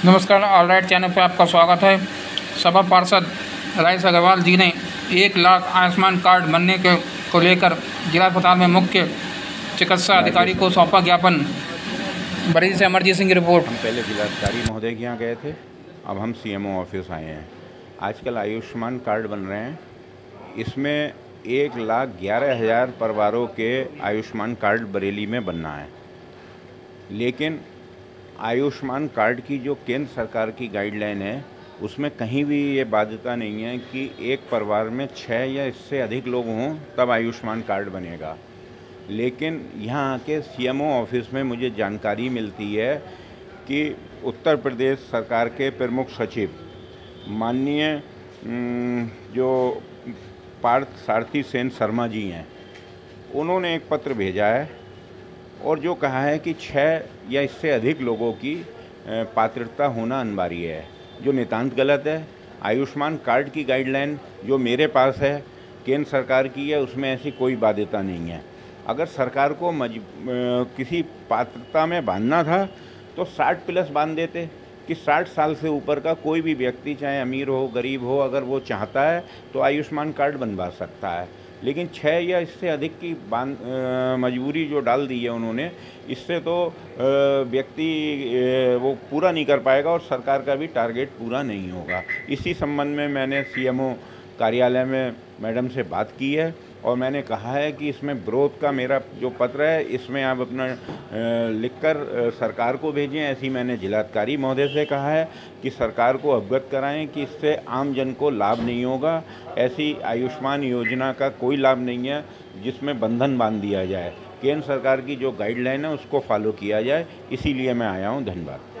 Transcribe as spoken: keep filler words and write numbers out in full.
नमस्कार, all right channel पर आपका स्वागत है। सपा पार्षद राजेश अग्रवाल जी ने एक लाख आयुष्मान कार्ड बनने के को लेकर जिला अस्पताल में मुख्य चिकित्सा अधिकारी को सौंपा ज्ञापन। बरेली से अमरजीत सिंह की रिपोर्ट। हम पहले जिलाधिकारी महोदय के यहाँ गए थे, अब हम सीएमओ ऑफिस आए हैं। आजकल आयुष्मान कार्ड बन रहे हैं, इसमें एक लाख ग्यारह हज़ार परिवारों के आयुष्मान कार्ड बरेली में बनना है। लेकिन आयुष्मान कार्ड की जो केंद्र सरकार की गाइडलाइन है, उसमें कहीं भी ये बाध्यता नहीं है कि एक परिवार में छः या इससे अधिक लोग हों तब आयुष्मान कार्ड बनेगा। लेकिन यहाँ के सीएमओ ऑफिस में मुझे जानकारी मिलती है कि उत्तर प्रदेश सरकार के प्रमुख सचिव माननीय जो पार्थ सारथी सेन शर्मा जी हैं, उन्होंने एक पत्र भेजा है और जो कहा है कि छः या इससे अधिक लोगों की पात्रता होना अनिवार्य है, जो नितांत गलत है। आयुष्मान कार्ड की गाइडलाइन जो मेरे पास है केंद्र सरकार की है, उसमें ऐसी कोई बाध्यता नहीं है। अगर सरकार को मज किसी पात्रता में बांधना था तो साठ प्लस बांध देते कि साठ साल से ऊपर का कोई भी व्यक्ति, चाहे अमीर हो गरीब हो, अगर वो चाहता है तो आयुष्मान कार्ड बनवा सकता है। लेकिन छः या इससे अधिक की बांध मजबूरी जो डाल दी है उन्होंने, इससे तो व्यक्ति वो पूरा नहीं कर पाएगा और सरकार का भी टारगेट पूरा नहीं होगा। इसी संबंध में मैंने सीएमओ कार्यालय में मैडम से बात की है और मैंने कहा है कि इसमें विरोध का मेरा जो पत्र है, इसमें आप अपना लिखकर सरकार को भेजें। ऐसी मैंने जिलाधिकारी महोदय से कहा है कि सरकार को अवगत कराएं कि इससे आम जन को लाभ नहीं होगा। ऐसी आयुष्मान योजना का कोई लाभ नहीं है जिसमें बंधन बांध दिया जाए। केंद्र सरकार की जो गाइडलाइन है उसको फॉलो किया जाए, इसीलिए मैं आया हूँ। धन्यवाद।